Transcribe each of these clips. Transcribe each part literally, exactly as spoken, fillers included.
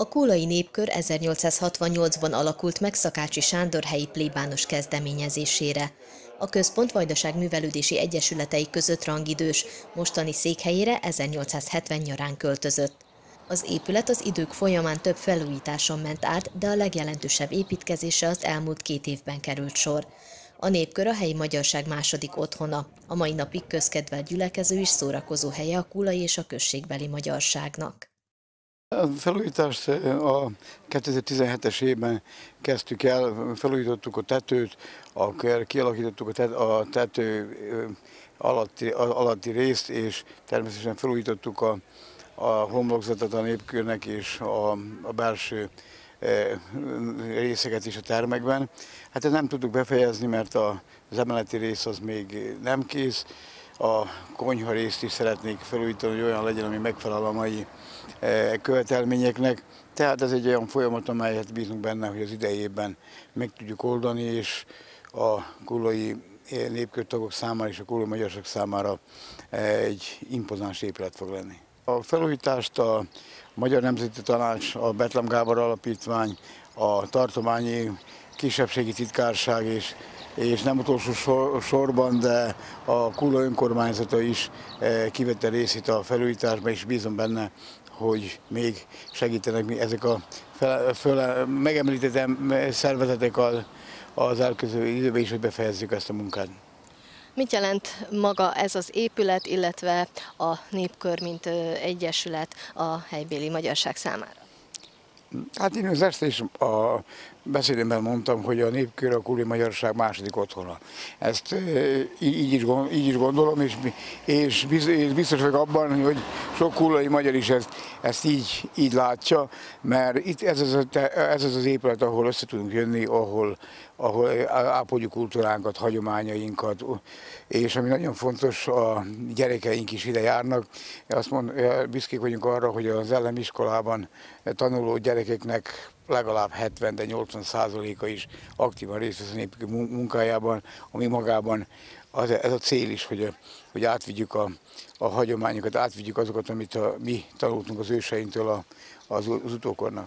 A Kúlai Népkör ezernyolcszázhatvannyolcban alakult meg Szakácsi Sándor helyi plébános kezdeményezésére. A központ Vajdaság Művelődési Egyesületei között rangidős, mostani székhelyére ezernyolcszázhetven nyarán költözött. Az épület az idők folyamán több felújításon ment át, de a legjelentősebb építkezésre az elmúlt két évben került sor. A Népkör a helyi magyarság második otthona, a mai napig közkedvelt gyülekező és szórakozó helye a kúlai és a községbeli magyarságnak. A felújítást a kétezer-tizenhetes évben kezdtük el, felújítottuk a tetőt, akkor kialakítottuk a tető alatti, alatti részt, és természetesen felújítottuk a, a homlokzatot a Népkörnek és a, a belső részeket is a termekben. Hát ezt nem tudtuk befejezni, mert az emeleti rész az még nem kész. A konyha részt is szeretnék felújítani, hogy olyan legyen, ami megfelel a mai követelményeknek. Tehát ez egy olyan folyamat, amelyet bízunk benne, hogy az idejében meg tudjuk oldani, és a kúlai népkörtagok számára és a kúlai magyarság számára egy impozáns épület fog lenni. A felújítást a Magyar Nemzeti Tanács, a Bethlen Gábor Alapítvány, a tartományi kisebbségi titkárság és és nem utolsó sor, sorban, de a Kúla önkormányzata is kivette részét a felújításba, és bízom benne, hogy még segítenek mi ezek a fele, fele, megemlített szervezetek az, az elkövetkező időben is, hogy befejezzük ezt a munkát. Mit jelent maga ez az épület, illetve a Népkör, mint egyesület a helybéli magyarság számára? Hát én az ezt is a beszédemben mondtam, hogy a Népkör a kúlai magyarság második otthona. Ezt így is, így is gondolom, és, és biztos vagyok abban, hogy sok kúlai magyar is ezt, ezt így, így látja, mert itt ez az, a, ez az az épület, ahol össze tudunk jönni, ahol, ahol ápoljuk kultúránkat, hagyományainkat, és ami nagyon fontos, a gyerekeink is ide járnak. Azt mond, büszkék vagyunk arra, hogy az elleniskolában tanuló gyerekeknek legalább hetven, de nyolcvan százaléka is aktívan részt vesz a Népkör munkájában, ami magában az, ez a cél is, hogy, hogy átvigyük a, a hagyományokat, átvigyük azokat, amit a, mi tanultunk az őseinktől a, az, az utókornak.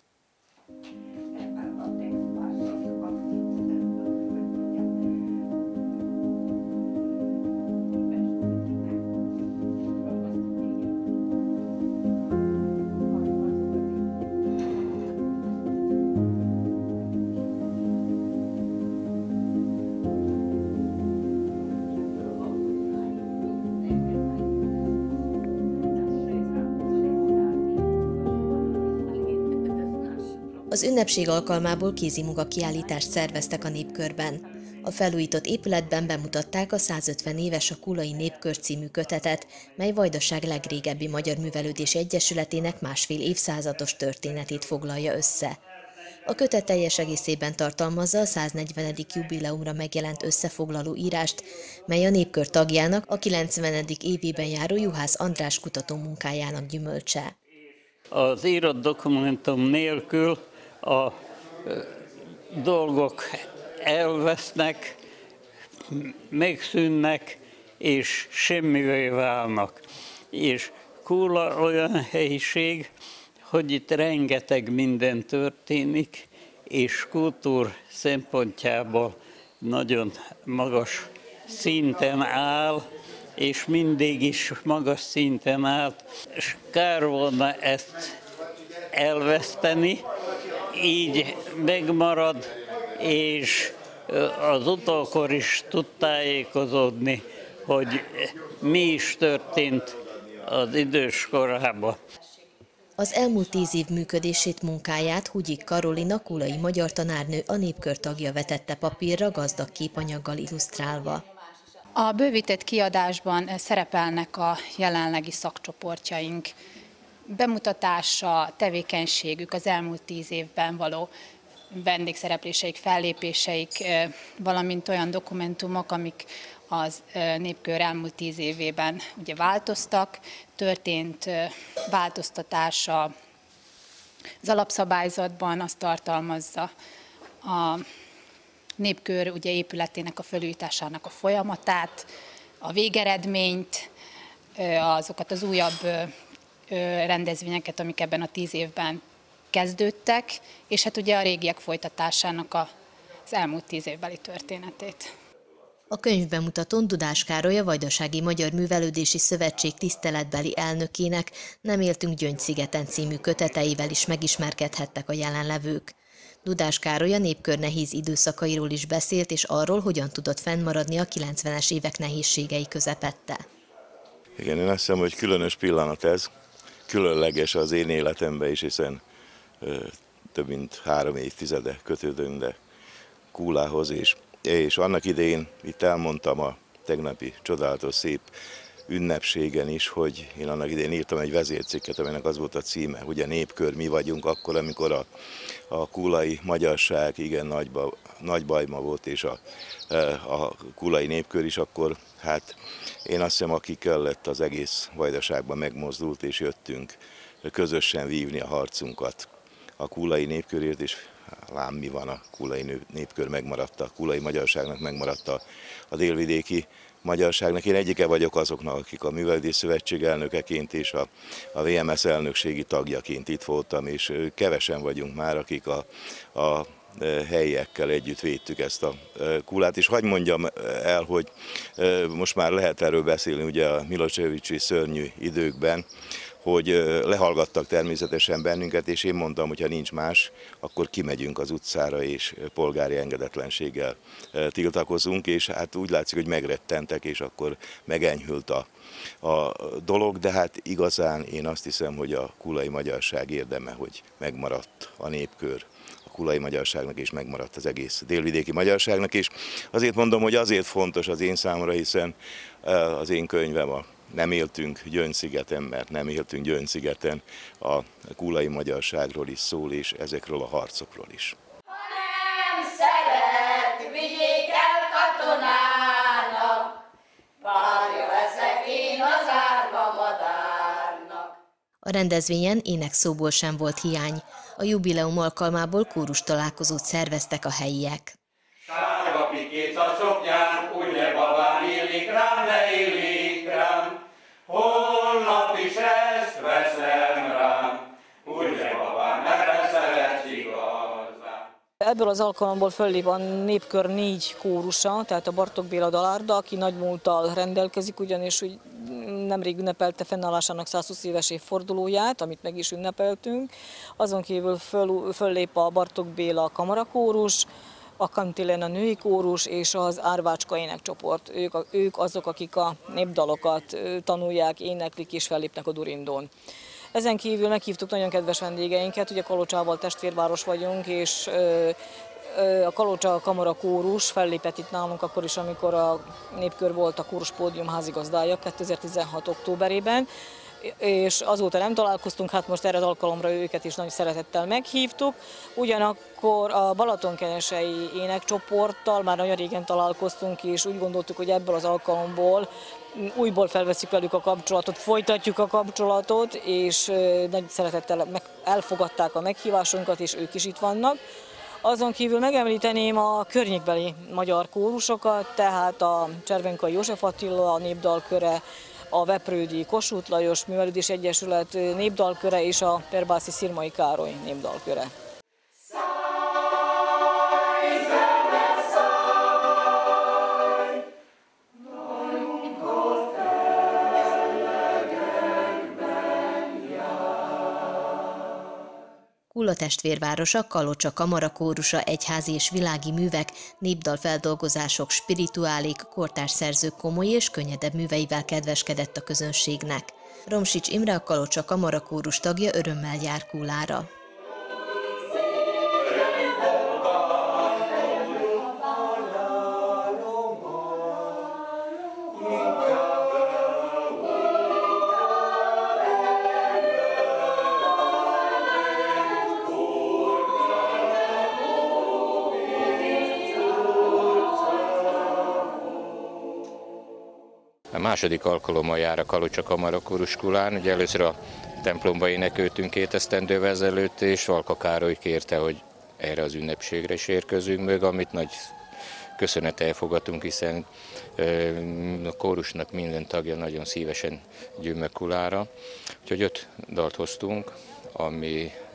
Az ünnepség alkalmából kézimunka kiállítást szerveztek a Népkörben. A felújított épületben bemutatták a százötven éves a Kúlai Népkör című kötetet, mely Vajdaság legrégebbi magyar művelődési egyesületének másfél évszázados történetét foglalja össze. A kötet teljes egészében tartalmazza a száznegyvenedik jubileumra megjelent összefoglaló írást, mely a Népkör tagjának a kilencvenedik évében járó Juhász András kutatómunkájának gyümölcse. Az írott dokumentum nélkül a dolgok elvesznek, megszűnnek és semmivé válnak. És Kúla olyan helyiség, hogy itt rengeteg minden történik, és kultúr szempontjából nagyon magas szinten áll, és mindig is magas szinten állt, és kár volna ezt elveszteni, így megmarad, és az utókor is tud tájékozódni, hogy mi is történt az idős korában. Az elmúlt tíz év működését, munkáját Hugyi Karolina, kúlai magyar tanárnő, a Népkör tagja vetette papírra gazdag képanyaggal illusztrálva. A bővített kiadásban szerepelnek a jelenlegi szakcsoportjaink bemutatása, tevékenységük, az elmúlt tíz évben való vendégszerepléseik, fellépéseik, valamint olyan dokumentumok, amik az Népkör elmúlt tíz évében ugye változtak, történt változtatása az alapszabályzatban, azt tartalmazza a Népkör ugye épületének a felújításának a folyamatát, a végeredményt, azokat az újabb rendezvényeket, amik ebben a tíz évben kezdődtek, és hát ugye a régiek folytatásának az elmúlt tíz évbeli történetét. A könyvbemutatón Dudás Károly, a Vajdasági Magyar Művelődési Szövetség tiszteletbeli elnökének Nem éltünk Gyöngyszigeten című köteteivel is megismerkedhettek a jelenlevők. Dudás Károly a népkör nehéz időszakairól is beszélt, és arról, hogyan tudott fennmaradni a kilencvenes évek nehézségei közepette. Igen, én azt hiszem, hogy különös pillanat ez, különleges az én életemben is, hiszen ö, több mint három évtizede kötődöm de Kúlához, és, és annak idején itt elmondtam a tegnapi csodálatos szép ünnepségen is, hogy én annak idején írtam egy vezércikket, aminek az volt a címe, hogy a népkör mi vagyunk, akkor, amikor a, a kúlai magyarság igen nagyba, nagy bajma volt, és a, a kúlai népkör is, akkor hát én azt hiszem, aki kellett, az egész Vajdaságban megmozdult, és jöttünk közösen vívni a harcunkat a kúlai népkörért, és lám mi van, a kúlai népkör megmaradt, a kúlai magyarságnak megmaradt a, a délvidéki magyarságnak. Én egyike vagyok azoknak, akik a Művelődési Szövetség elnökeként és a, a vé em es elnökségi tagjaként itt voltam, és kevesen vagyunk már, akik a, a helyiekkel együtt védtük ezt a Kúlát. És hadd mondjam el, hogy most már lehet erről beszélni ugye a Milosevicsi szörnyű időkben, hogy lehallgattak természetesen bennünket, és én mondtam, hogy ha nincs más, akkor kimegyünk az utcára, és polgári engedetlenséggel tiltakozunk, és hát úgy látszik, hogy megrettentek, és akkor megenyhült a, a dolog, de hát igazán én azt hiszem, hogy a kúlai magyarság érdeme, hogy megmaradt a népkör a kúlai magyarságnak, és megmaradt az egész délvidéki magyarságnak, és azért mondom, hogy azért fontos az én számomra, hiszen az én könyvem a Nem éltünk Gyöngyszigeten, mert nem éltünk Gyöngyszigeten, a kúlai magyarságról is szól, és ezekről a harcokról is. Ha nem szeret, vigyék el katonának, párja leszek én az árva madárnak. A rendezvényen énekszóból sem volt hiány. A jubileum alkalmából kórus találkozót szerveztek a helyiek. Sárga pikét a szoknyán, ugye babám illik rám, de illik rám. Holnap is ezt veszem rám, ugye babám, merre szeretsz igazán. Ebből az alkalomból föllép a népkör négy kórusa, tehát a Bartók Béla dalárda, aki nagy múlttal rendelkezik, ugyanis úgy nemrég ünnepelte fennállásának százhúsz éves évfordulóját, amit meg is ünnepeltünk. Azon kívül föl, föllép a Bartók Béla kamarakórus, a Kantilena női kórus és az Árvácska énekcsoport. Ők, ők azok, akik a népdalokat tanulják, éneklik és fellépnek a Durindón. Ezen kívül meghívtuk nagyon kedves vendégeinket, ugye Kalocsával testvérváros vagyunk, és a Kalocsa Kamara kórus fellépett itt nálunk akkor is, amikor a népkör volt a kórus pódium házigazdája kétezer-tizenhat októberében, és azóta nem találkoztunk, hát most erre az alkalomra őket is nagy szeretettel meghívtuk. Ugyanakkor a Balatonkenesei énekcsoporttal már nagyon régen találkoztunk, és úgy gondoltuk, hogy ebből az alkalomból újból felveszünk velük a kapcsolatot, folytatjuk a kapcsolatot, és nagy szeretettel elfogadták a meghívásunkat, és ők is itt vannak. Azon kívül megemlíteném a környékbeli magyar kórusokat, tehát a Cservenkai József Attila a népdalköre, a Veprődi Kossuth Lajos Művelődési Egyesület népdalköre és a Perbászi Szirmai Károly népdalköre. Kula testvérvárosa, Kalocsa kamarakórusa, egyházi és világi művek, népdalfeldolgozások, spirituálék, kortárs szerzők komoly és könnyedebb műveivel kedveskedett a közönségnek. Romsics Imre, a Kalocsa kamarakórus tagja, örömmel jár Kulára. A második alkalommal jár a Kalocsa kamarakórus Kulán. Ugye először a templomba énekeltünk két esztendővel ezelőtt, és Valka Károly kérte, hogy erre az ünnepségre is érkezünk meg, amit nagy köszönettel elfogadtunk, hiszen a kórusnak minden tagja nagyon szívesen gyűjt meg Kulára. Úgyhogy öt dalt hoztunk, ami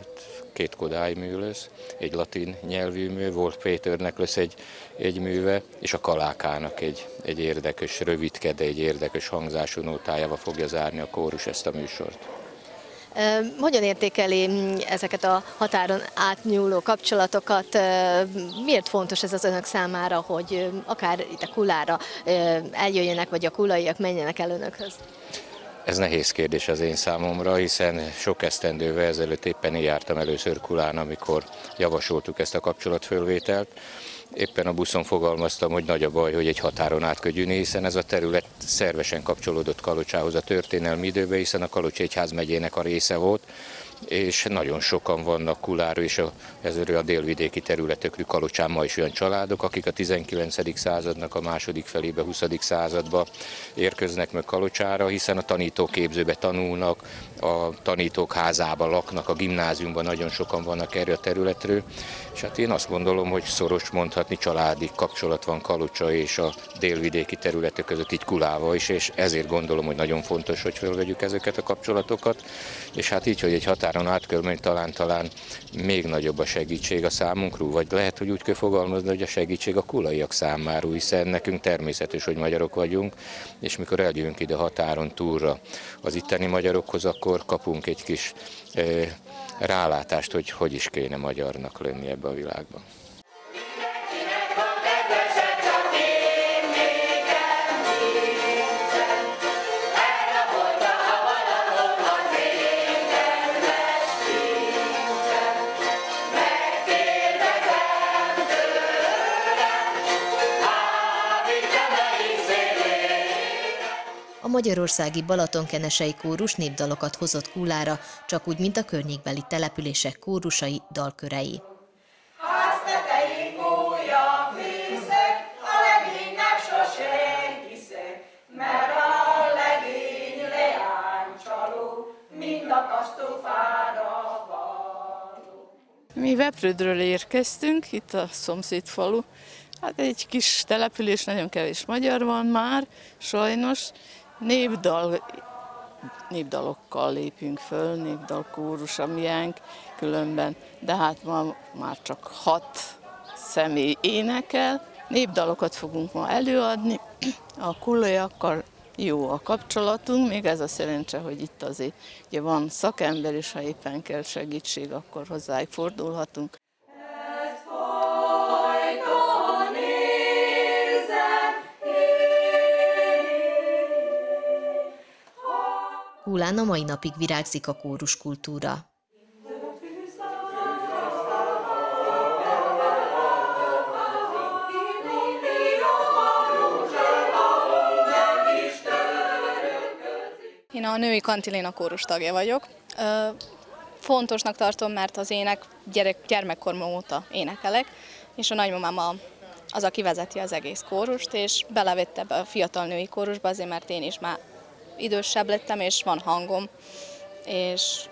két Kodály mű lesz, egy latin nyelvű mű, volt Péternek lesz egy, egy műve, és a Kalákának egy, egy érdekes, rövidke, de egy érdekes hangzású nótájával fogja zárni a kórus ezt a műsort. Hogyan értékeli ezeket a határon átnyúló kapcsolatokat? Miért fontos ez az önök számára, hogy akár itt a Kulára eljöjjenek, vagy a kulaiak menjenek el önökhöz? Ez nehéz kérdés az én számomra, hiszen sok esztendővel ezelőtt éppen én jártam először Kulán, amikor javasoltuk ezt a kapcsolatfölvételt. Éppen a buszon fogalmaztam, hogy nagy a baj, hogy egy határon átkögyűni, hiszen ez a terület szervesen kapcsolódott Kalocsához a történelmi időben, hiszen a Kalocsi egyházmegyének a része volt, és nagyon sokan vannak Kuláról és a, ezről a délvidéki területekről Kalocsán ma is olyan családok, akik a tizenkilencedik századnak a második felébe, huszadik századba érkeznek meg Kalocsára, hiszen a tanítóképzőbe tanulnak, a tanítók házában laknak, a gimnáziumban nagyon sokan vannak erre a területről, és hát én azt gondolom, hogy szoros, mondhatni családi kapcsolat van Kalocsa és a délvidéki területek között, így Kulával is, és ezért gondolom, hogy nagyon fontos, hogy felvegyük ezeket a kapcsolatokat, és hát így, hogy egy határon átköl, talán talán még nagyobb a segítség a számunkról, vagy lehet, hogy úgy kell fogalmazni, hogy a segítség a kulaiak számára, hiszen nekünk természetes, hogy magyarok vagyunk, és mikor eljövünk ide határon túlra az itteni magyarokhoz, akkor kapunk egy kis eh, rálátást, hogy hogy is kéne magyarnak lenni ebbe a világban. A magyarországi Balatonkenesei kórus népdalokat hozott Kulára, csak úgy, mint a környékbeli települések kórusai, dalkörei. Háztetején gólya fészek, a legénynek sose hiszek, mert a legény leánycsaló, mind akasztófára való. Mi Veprődről érkeztünk, itt a szomszéd falu. Hát egy kis település, nagyon kevés magyar van már, sajnos. Népdal, népdalokkal lépünk föl, népdalkórus a miénk különben, de hát ma már csak hat személy énekel. Népdalokat fogunk ma előadni, a kulaiakkal jó a kapcsolatunk, még ez a szerencse, hogy itt azért ugye van szakember, és ha éppen kell segítség, akkor hozzájuk fordulhatunk. Kulán a mai napig virágzik a kóruskultúra. Én a női kantiléna kórus tagja vagyok. Fontosnak tartom, mert az ének gyerek, gyermekkorom óta énekelek, és a nagymamám az, aki vezeti az egész kórust, és belevette be a fiatal női kórusba, azért mert én is már idősebb lettem, és van hangom, és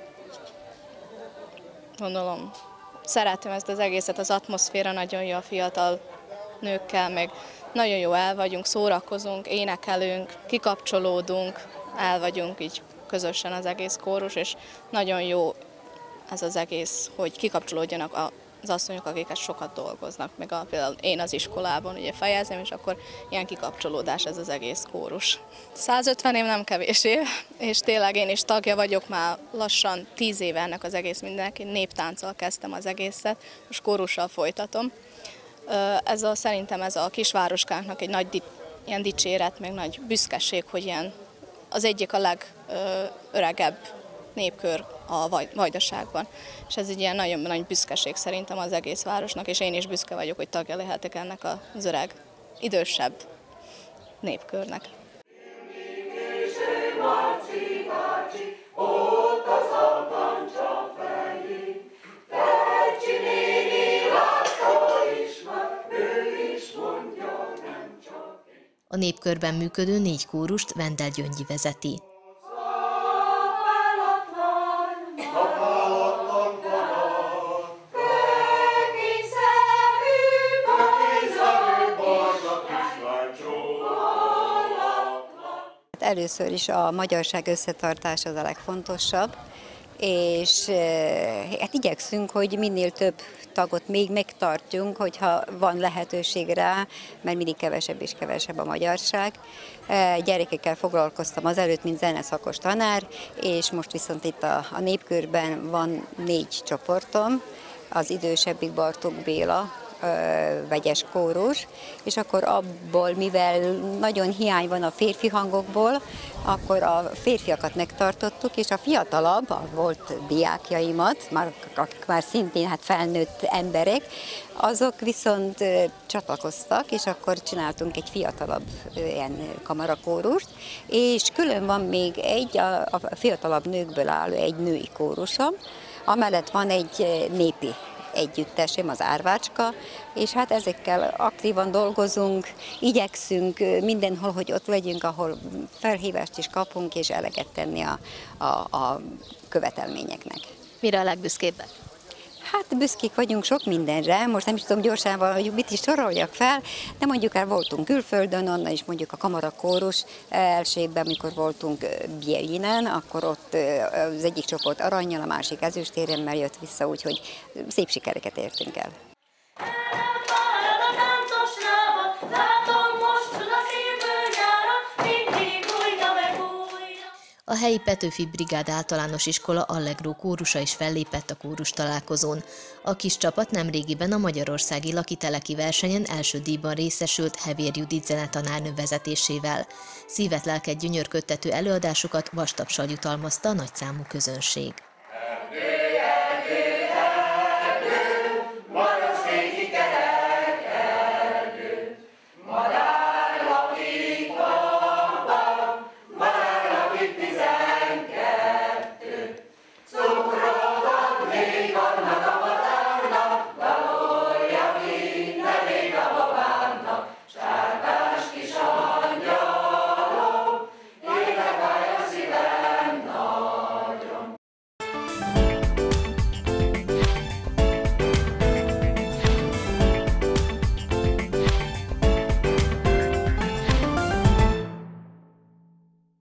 gondolom, szeretem ezt az egészet, az atmoszféra nagyon jó a fiatal nőkkel, meg nagyon jó el vagyunk, szórakozunk, énekelünk, kikapcsolódunk, el vagyunk így közösen az egész kórus, és nagyon jó ez az egész, hogy kikapcsolódjanak a az asszonyok, akiket sokat dolgoznak, meg a, például én az iskolában ugye fejezem, és akkor ilyen kikapcsolódás ez az egész kórus. százötven év nem kevés év, és tényleg én is tagja vagyok már lassan tíz éve ennek az egész mindenki. Néptánccal kezdtem az egészet, most kórussal folytatom. Ez a, szerintem ez a kisvároskánknak egy nagy ilyen dicséret, meg nagy büszkeség, hogy ilyen az egyik a legöregebb népkör a Vajdaságban. És ez egy ilyen nagyon nagy büszkeség szerintem az egész városnak, és én is büszke vagyok, hogy tagja lehetek ennek az öreg, idősebb népkörnek. A népkörben működő négy kórust Vendel Gyöngyi vezeti. Először is a magyarság összetartása az a legfontosabb, és hát igyekszünk, hogy minél több tagot még megtartjunk, hogyha van lehetőség rá, mert mindig kevesebb és kevesebb a magyarság. Gyerekekkel foglalkoztam azelőtt, mint zeneszakos tanár, és most viszont itt a, a népkörben van négy csoportom, az idősebbik Bartók Béla, vegyes kórus, és akkor abból, mivel nagyon hiány van a férfi hangokból, akkor a férfiakat megtartottuk, és a fiatalabb, a volt diákjaimat, már, akik már szintén hát felnőtt emberek, azok viszont csatlakoztak, és akkor csináltunk egy fiatalabb ilyen kamarakórust, és külön van még egy, a, a fiatalabb nőkből álló egy női kórusom, amellett van egy népi együttesem, az Árvácska, és hát ezekkel aktívan dolgozunk, igyekszünk mindenhol, hogy ott legyünk, ahol felhívást is kapunk, és eleget tenni a, a, a követelményeknek. Mire a legbüszkébbek? Hát büszkék vagyunk sok mindenre, most nem is tudom gyorsan, hogy mit is soroljak fel, de mondjuk el voltunk külföldön, onnan is mondjuk a kamarakórus első évben, amikor voltunk Bielinen, akkor ott az egyik csoport arannyal, a másik ezüstéremmel jött vissza, úgyhogy szép sikereket értünk el. A helyi Petőfi Brigád általános iskola Allegro kórusa is fellépett a kórus találkozón. A kis csapat nemrégiben a magyarországi lakiteleki versenyen első díjban részesült Hevér Judit zenetanárnő vezetésével. Szívet lelket gyönyörködtető előadásokat vastapsal jutalmazta a nagyszámú közönség.